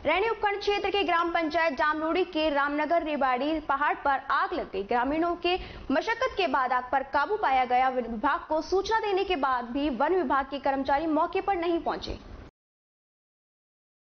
रैनी उपखंड क्षेत्र के ग्राम पंचायत जामरोड़ी के रामनगर रेवाड़ी पहाड़ पर आग लग गई। ग्रामीणों के मशक्कत के बाद आग पर काबू पाया गया। वन विभाग को सूचना देने के बाद भी वन विभाग के कर्मचारी मौके पर नहीं पहुंचे।